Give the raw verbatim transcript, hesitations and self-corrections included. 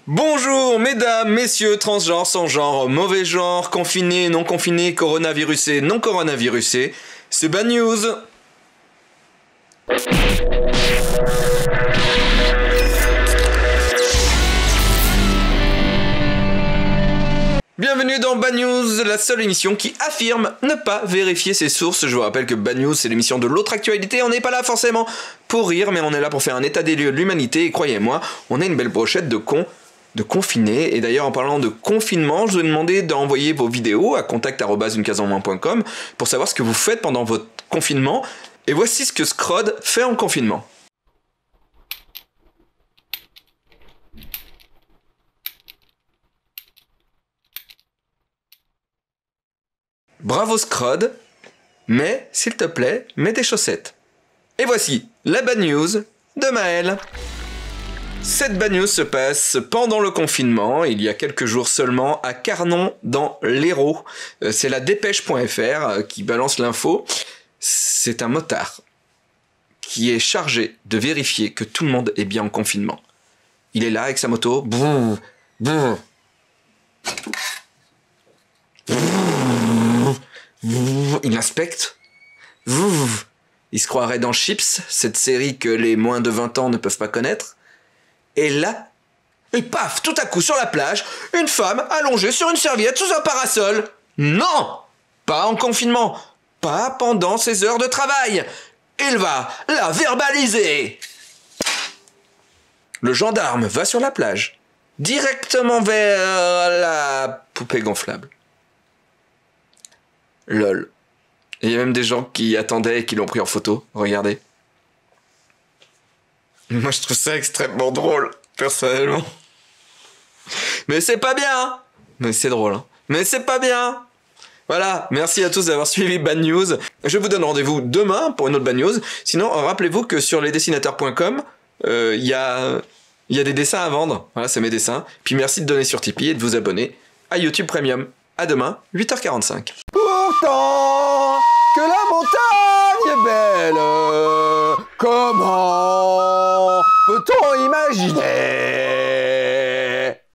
Bonjour mesdames, messieurs, transgenres, sans genre, mauvais genre, confinés, non confinés, coronavirusés, non coronavirusés, c'est Bad News. Bienvenue dans Bad News, la seule émission qui affirme ne pas vérifier ses sources. Je vous rappelle que Bad News, c'est l'émission de l'autre actualité. On n'est pas là forcément pour rire, mais on est là pour faire un état des lieux de l'humanité. Et croyez-moi, on a une belle brochette de cons, de confinés. Et d'ailleurs, en parlant de confinement, je vous ai demandé d'envoyer vos vidéos à contact arobase une case en moins point com pour savoir ce que vous faites pendant votre confinement. Et voici ce que Scrod fait en confinement. Bravo Scrod, mais s'il te plaît, mets des chaussettes. Et voici la Bad News de Maël. Cette Bad News se passe pendant le confinement, il y a quelques jours seulement, à Carnon dans l'Hérault. C'est la dépêche point F R qui balance l'info. C'est un motard qui est chargé de vérifier que tout le monde est bien en confinement. Il est là avec sa moto. Brrr, brrr. Il inspecte. Il se croirait dans Chips, cette série que les moins de vingt ans ne peuvent pas connaître. Et là, et paf, tout à coup sur la plage, une femme allongée sur une serviette sous un parasol. Non, pas en confinement, pas pendant ses heures de travail. Il va la verbaliser. Le gendarme va sur la plage, directement vers la poupée gonflable. Lol. Il y a même des gens qui attendaient et qui l'ont pris en photo. Regardez. Moi, je trouve ça extrêmement drôle, personnellement. Mais c'est pas bien. Mais c'est drôle. Hein. Mais c'est pas bien. Voilà. Merci à tous d'avoir suivi Bad News. Je vous donne rendez-vous demain pour une autre Bad News. Sinon, rappelez-vous que sur lesdessinateurs point com, il euh, y a, y a des dessins à vendre. Voilà, c'est mes dessins. Puis merci de donner sur Tipeee et de vous abonner à YouTube Premium. À demain, huit heures quarante-cinq. Pourtant que la montagne est belle, comment